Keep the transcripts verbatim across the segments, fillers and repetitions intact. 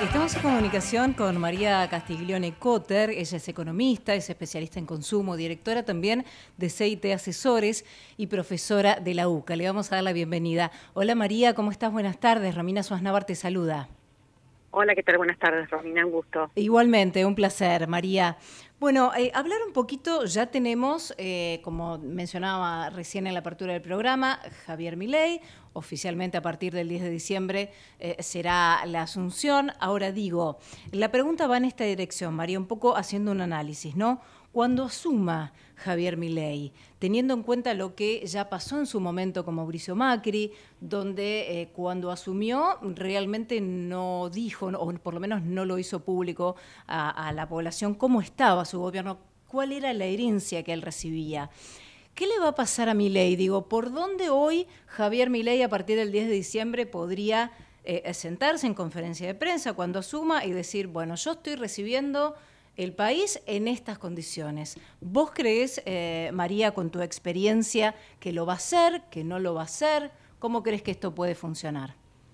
Estamos en comunicación con María Castiglione Cotter. Ella es economista, es especialista en consumo, directora también de C I T Asesores y profesora de la UCA. Le vamos a dar la bienvenida. Hola María, ¿cómo estás? Buenas tardes. Romina Suaznavar te saluda. Hola, ¿qué tal? Buenas tardes, Romina, un gusto. Igualmente, un placer, María. Bueno, eh, hablar un poquito, ya tenemos, eh, como mencionaba recién en la apertura del programa, Javier Milei, oficialmente a partir del diez de diciembre eh, será la asunción. Ahora digo, la pregunta va en esta dirección, María, un poco haciendo un análisis, ¿no? Cuando asuma Javier Milei, teniendo en cuenta lo que ya pasó en su momento con Mauricio Macri, donde eh, cuando asumió realmente no dijo, o por lo menos no lo hizo público a, a la población cómo estaba su gobierno, cuál era la herencia que él recibía. ¿Qué le va a pasar a Milei? Digo, ¿por dónde hoy Javier Milei a partir del diez de diciembre podría eh, sentarse en conferencia de prensa cuando asuma y decir, bueno, yo estoy recibiendo el país en estas condiciones? ¿Vos creés, eh, María, con tu experiencia, que lo va a hacer, que no lo va a hacer? ¿Cómo crees que esto puede funcionar?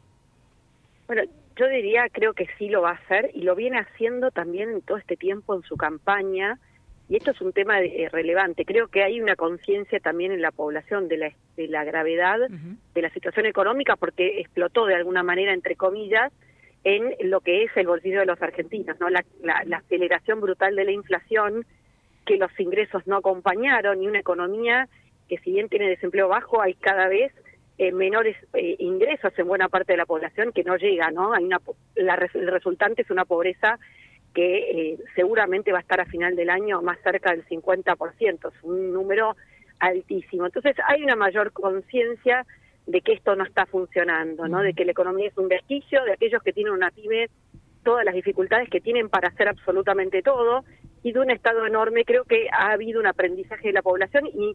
Bueno, yo diría, creo que sí lo va a hacer y lo viene haciendo también en todo este tiempo en su campaña. Y esto es un tema de, eh, relevante. Creo que hay una conciencia también en la población de la, de la gravedad uh-huh. de la situación económica, porque explotó de alguna manera, entre comillas, en lo que es el bolsillo de los argentinos, ¿no? La, la, la aceleración brutal de la inflación, que los ingresos no acompañaron, y una economía que, si bien tiene desempleo bajo, hay cada vez eh, menores eh, ingresos en buena parte de la población que no llega, ¿no? Hay una, la, el resultante es una pobreza que eh, seguramente va a estar a final del año más cerca del cincuenta por ciento, es un número altísimo. Entonces hay una mayor conciencia de que esto no está funcionando, ¿no? De que la economía es un vestigio de aquellos que tienen una pyme, todas las dificultades que tienen para hacer absolutamente todo, y de un Estado enorme. Creo que ha habido un aprendizaje de la población y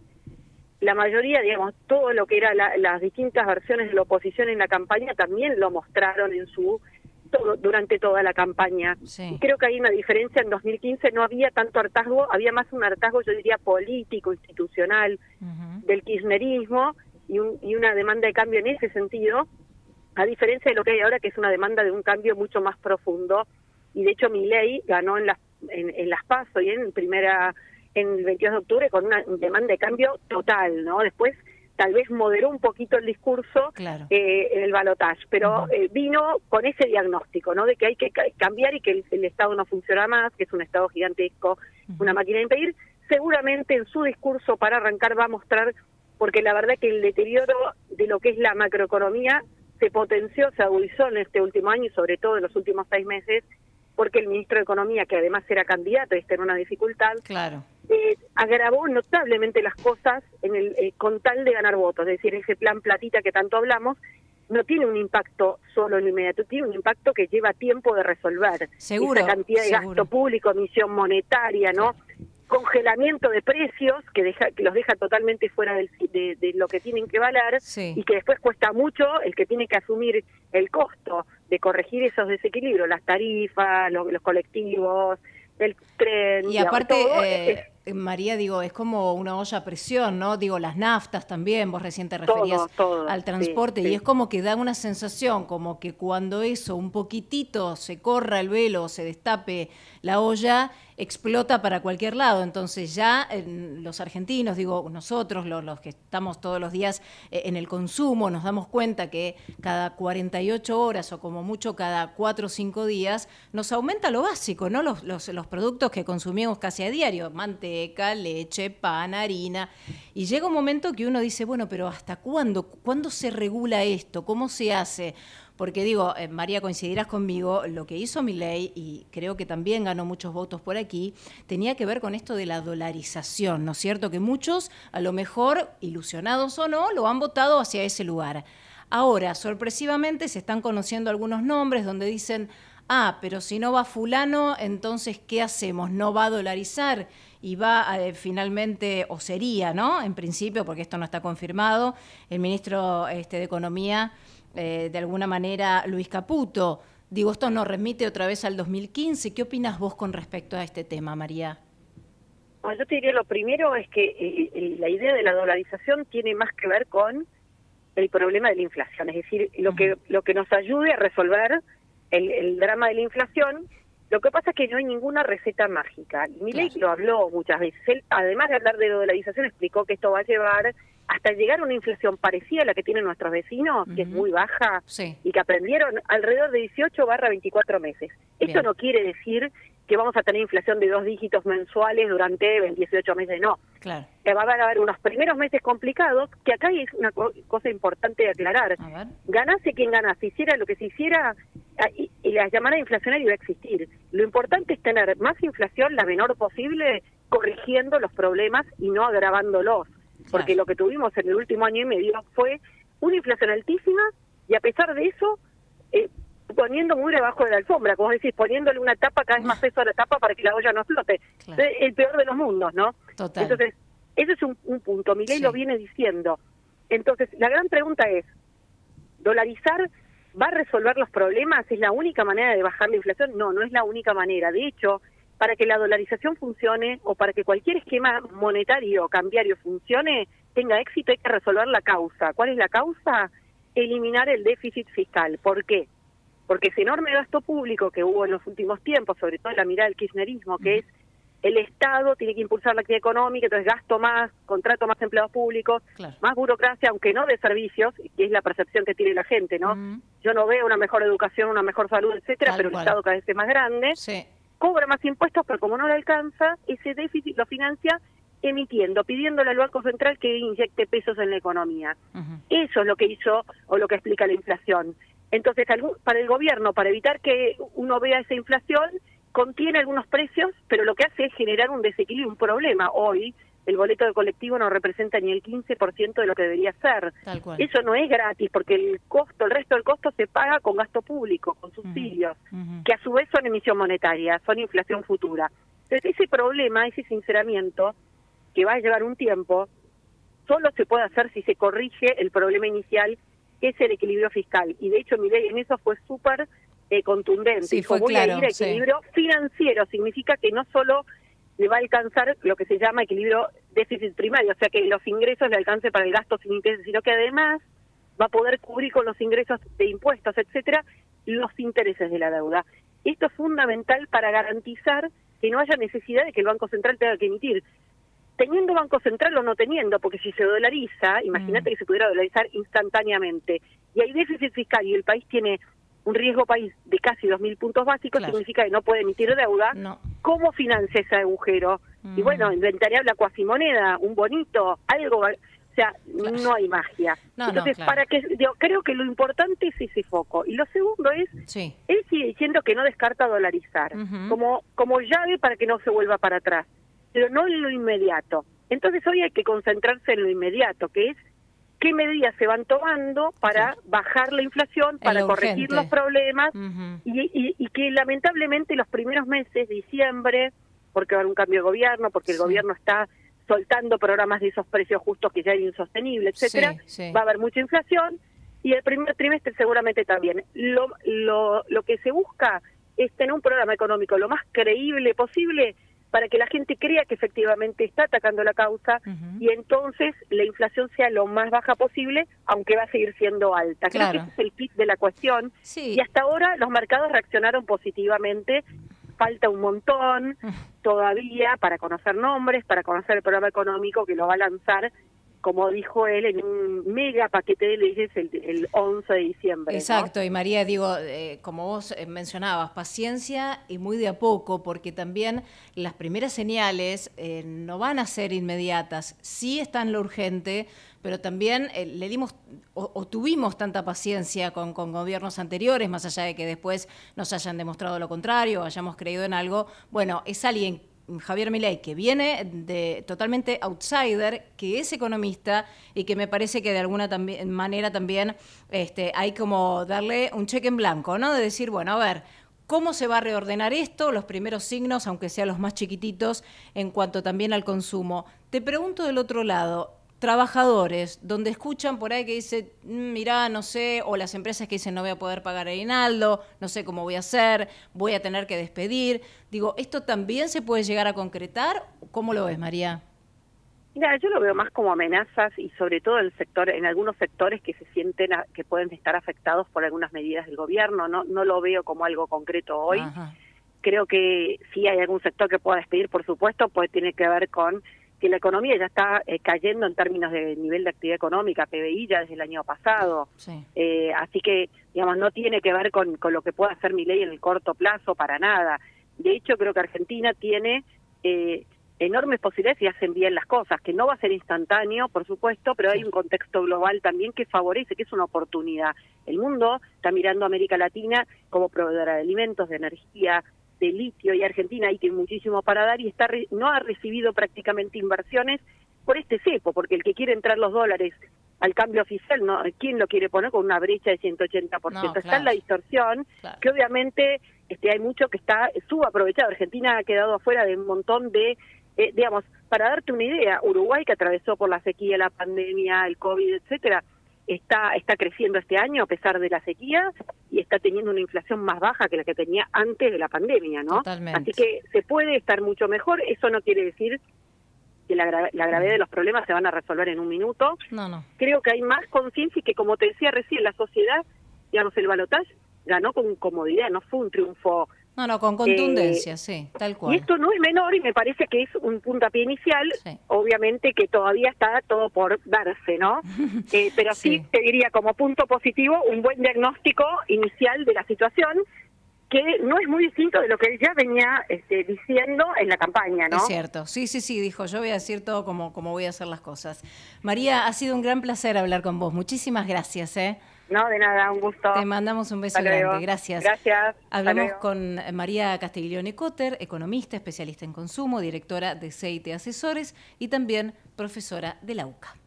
la mayoría, digamos, todo lo que eran la, las distintas versiones de la oposición en la campaña también lo mostraron en su todo durante toda la campaña. Sí. Creo que hay una diferencia. En dos mil quince no había tanto hartazgo, había más un hartazgo, yo diría, político, institucional, uh-huh. del kirchnerismo, y, un, y una demanda de cambio en ese sentido, a diferencia de lo que hay ahora, que es una demanda de un cambio mucho más profundo. Y de hecho Milei ganó en las en, en las PASO y en primera en el veintidós de octubre con una demanda de cambio total, ¿no? Después tal vez moderó un poquito el discurso, claro. eh, en el balotaje, pero uh-huh. eh, vino con ese diagnóstico, ¿no? De que hay que cambiar y que el, el Estado no funciona más, que es un Estado gigantesco, uh-huh. una máquina de impedir. Seguramente en su discurso para arrancar va a mostrar, porque la verdad que el deterioro de lo que es la macroeconomía se potenció, se agudizó en este último año y sobre todo en los últimos seis meses, porque el ministro de Economía, que además era candidato y está en una dificultad, claro. eh, agravó notablemente las cosas en el eh, con tal de ganar votos. Es decir, ese plan platita que tanto hablamos no tiene un impacto solo en lo inmediato, tiene un impacto que lleva tiempo de resolver. Seguro, esa cantidad de seguro. gasto público, emisión monetaria, ¿no? Claro. Congelamiento de precios que deja que los deja totalmente fuera del, de, de lo que tienen que valer, sí. y que después cuesta mucho el que tiene que asumir el costo de corregir esos desequilibrios, las tarifas, lo, los colectivos, el tren. Y digamos, aparte, todo, eh, es, María, digo, es como una olla a presión, ¿no? Digo, las naftas también, vos recién te referías todo, todo, al transporte, sí, y sí. es como que da una sensación, como que cuando eso, un poquitito, se corra el velo, se destape la olla, explota para cualquier lado. Entonces ya eh, los argentinos, digo, nosotros, los, los que estamos todos los días eh, en el consumo, nos damos cuenta que cada cuarenta y ocho horas o como mucho cada cuatro o cinco días nos aumenta lo básico, ¿no? Los, los, los productos que consumimos casi a diario, manteca, leche, pan, harina. Y llega un momento que uno dice, bueno, pero ¿hasta cuándo? ¿Cuándo se regula esto? ¿Cómo se hace? Porque digo, eh, María, coincidirás conmigo, lo que hizo Milei, y creo que también ganó muchos votos por aquí, tenía que ver con esto de la dolarización, ¿no es cierto? Que muchos, a lo mejor, ilusionados o no, lo han votado hacia ese lugar. Ahora, sorpresivamente, se están conociendo algunos nombres donde dicen, ah, pero si no va fulano, entonces, ¿qué hacemos? ¿No va a dolarizar? Y va eh, finalmente, o sería, ¿no? En principio, porque esto no está confirmado, el ministro este, de Economía, Eh, de alguna manera, Luis Caputo. Digo, esto nos remite otra vez al dos mil quince. ¿Qué opinas vos con respecto a este tema, María? Bueno, yo te diría, lo primero es que eh, la idea de la dolarización tiene más que ver con el problema de la inflación, es decir, lo uh-huh. que lo que nos ayude a resolver el, el drama de la inflación. Lo que pasa es que no hay ninguna receta mágica. Milei claro. lo habló muchas veces. Él, además de hablar de dolarización, explicó que esto va a llevar hasta llegar a una inflación parecida a la que tienen nuestros vecinos, uh-huh. que es muy baja, sí. y que aprendieron alrededor de dieciocho barra veinticuatro meses. Bien. Esto no quiere decir que vamos a tener inflación de dos dígitos mensuales durante dieciocho meses, no. Claro. Que va a haber unos primeros meses complicados, que acá es una co cosa importante de aclarar. Ganase quien ganase, hiciera lo que se hiciera, y, y la llamada inflacionaria iba a existir. Lo importante es tener más inflación, la menor posible, corrigiendo los problemas y no agravándolos. Porque claro. lo que tuvimos en el último año y medio fue una inflación altísima, y a pesar de eso, eh, poniendo muy debajo de la alfombra, como decís, poniéndole una tapa, cada vez más peso a la tapa para que la olla no flote. Claro. El peor de los mundos, ¿no? Total. Entonces, ese es un, un punto. Milei sí. lo viene diciendo. Entonces, la gran pregunta es, ¿dolarizar va a resolver los problemas? ¿Es la única manera de bajar la inflación? No, no es la única manera. De hecho, para que la dolarización funcione o para que cualquier esquema monetario o cambiario funcione, tenga éxito, hay que resolver la causa. ¿Cuál es la causa? Eliminar el déficit fiscal. ¿Por qué? Porque ese enorme gasto público que hubo en los últimos tiempos, sobre todo en la mirada del kirchnerismo, que es el Estado tiene que impulsar la actividad económica, entonces gasto más, contrato más empleados públicos, claro. más burocracia, aunque no de servicios, que es la percepción que tiene la gente, ¿no? Uh-huh. Yo no veo una mejor educación, una mejor salud, etcétera, Tal pero cual. El Estado cada vez es más grande, sí. cobra más impuestos, pero como no le alcanza, ese déficit lo financia emitiendo, pidiéndole al Banco Central que inyecte pesos en la economía. Uh-huh. Eso es lo que hizo o lo que explica la inflación. Entonces, para el gobierno, para evitar que uno vea esa inflación, contiene algunos precios, pero lo que hace es generar un desequilibrio, un problema. Hoy, el boleto de colectivo no representa ni el quince por ciento de lo que debería ser. Tal cual. Eso no es gratis, porque el costo, el resto del costo se paga con gasto público, con subsidios, uh-huh. que a su vez son emisión monetaria, son inflación futura. Entonces, ese problema, ese sinceramiento, que va a llevar un tiempo, solo se puede hacer si se corrige el problema inicial, que es el equilibrio fiscal. Y de hecho, Milei en eso fue súper eh, contundente. Sí, Dijo, fue voy claro, a ir a equilibrio sí. financiero. Significa que no solo le va a alcanzar lo que se llama equilibrio déficit primario, o sea, que los ingresos le alcance para el gasto sin intereses, sino que además va a poder cubrir con los ingresos de impuestos, etcétera, los intereses de la deuda. Esto es fundamental para garantizar que no haya necesidad de que el Banco Central tenga que emitir. Teniendo Banco Central o no teniendo, porque si se dolariza, imagínate mm. que se pudiera dolarizar instantáneamente, y hay déficit fiscal y el país tiene un riesgo país de casi dos mil puntos básicos, claro. significa que no puede emitir deuda, no. ¿cómo financia ese agujero? Mm. Y bueno, inventaría la cuasimoneda, un bonito, algo, o sea, claro. no hay magia. No, Entonces, no, claro. para que yo creo que lo importante es ese foco. Y lo segundo es, sí. él sigue diciendo que no descarta dolarizar, uh-huh. como, como llave para que no se vuelva para atrás, pero no en lo inmediato. Entonces hoy hay que concentrarse en lo inmediato, que es qué medidas se van tomando para sí. bajar la inflación, para corregir los problemas, uh-huh. y, y, y que lamentablemente los primeros meses, diciembre, porque va a haber un cambio de gobierno, porque el sí. gobierno está soltando programas de esos precios justos que ya es insostenible, etcétera, sí, sí. va a haber mucha inflación, y el primer trimestre seguramente también. Lo, lo, lo que se busca es tener un programa económico lo más creíble posible, para que la gente crea que efectivamente está atacando la causa, uh-huh. y entonces la inflación sea lo más baja posible, aunque va a seguir siendo alta. Creo claro. que ese es el kit de la cuestión, sí. y hasta ahora los mercados reaccionaron positivamente. Falta un montón uh-huh. todavía para conocer nombres, para conocer el programa económico que lo va a lanzar, como dijo él, en un mega paquete de leyes el, el once de diciembre. Exacto, ¿no? Y María, digo, eh, como vos mencionabas, paciencia y muy de a poco, porque también las primeras señales eh, no van a ser inmediatas. Sí está en lo urgente, pero también eh, le dimos o, o tuvimos tanta paciencia con, con gobiernos anteriores, más allá de que después nos hayan demostrado lo contrario, hayamos creído en algo. Bueno, es alguien, Javier Milei, que viene de totalmente outsider, que es economista y que me parece que de alguna también, manera también este, hay como darle un cheque en blanco, ¿no? De decir, bueno, a ver, ¿cómo se va a reordenar esto? Los primeros signos, aunque sean los más chiquititos, en cuanto también al consumo. Te pregunto del otro lado, trabajadores, donde escuchan por ahí que dicen, mirá, no sé, o las empresas que dicen no voy a poder pagar aguinaldo, no sé cómo voy a hacer, voy a tener que despedir. Digo, ¿esto también se puede llegar a concretar? ¿Cómo lo ves, María? Mira, yo lo veo más como amenazas y sobre todo en el sector, en algunos sectores que se sienten a, que pueden estar afectados por algunas medidas del gobierno. No, no lo veo como algo concreto hoy. Ajá. Creo que sí hay algún sector que pueda despedir, por supuesto, pues tiene que ver con que la economía ya está eh, cayendo en términos de nivel de actividad económica, P B I ya desde el año pasado. Sí. Eh, así que, digamos, no tiene que ver con, con lo que pueda hacer Milei en el corto plazo para nada. De hecho, creo que Argentina tiene eh, enormes posibilidades si hacen bien las cosas, que no va a ser instantáneo, por supuesto, pero hay un contexto global también que favorece, que es una oportunidad. El mundo está mirando a América Latina como proveedora de alimentos, de energía, de litio, y Argentina ahí tiene muchísimo para dar y está no ha recibido prácticamente inversiones por este cepo, porque el que quiere entrar los dólares al cambio oficial, ¿no? ¿Quién lo quiere poner con una brecha de ciento ochenta por ciento? No, claro. Está en la distorsión, Claro. que obviamente este hay mucho que está subaprovechado. Argentina ha quedado afuera de un montón de, eh, digamos, para darte una idea, Uruguay, que atravesó por la sequía, la pandemia, el COVID, etcétera, está está creciendo este año a pesar de la sequía y está teniendo una inflación más baja que la que tenía antes de la pandemia, ¿no? Totalmente. Así que se puede estar mucho mejor. Eso no quiere decir que la, gra la gravedad de los problemas se van a resolver en un minuto. No, no. Creo que hay más conciencia y que, como te decía recién, la sociedad, digamos, el balotaje ganó con comodidad, no fue un triunfo. No, no, con contundencia, Eh, sí, tal cual. Y esto no es menor y me parece que es un puntapié inicial, Sí. obviamente que todavía está todo por darse, ¿no? Eh, pero sí. Sí. te diría como punto positivo un buen diagnóstico inicial de la situación, que no es muy distinto de lo que él ya venía este, diciendo en la campaña, ¿no? Es cierto, sí, sí, sí, dijo, yo voy a decir todo como, como voy a hacer las cosas. María, ha sido un gran placer hablar con vos, muchísimas gracias, ¿eh? No, de nada, un gusto. Te mandamos un beso Hasta luego. grande, gracias. Gracias. Hasta Hablamos luego. con María Castiglione Cotter, economista, especialista en consumo, directora de C I T Asesores y también profesora de la U C A.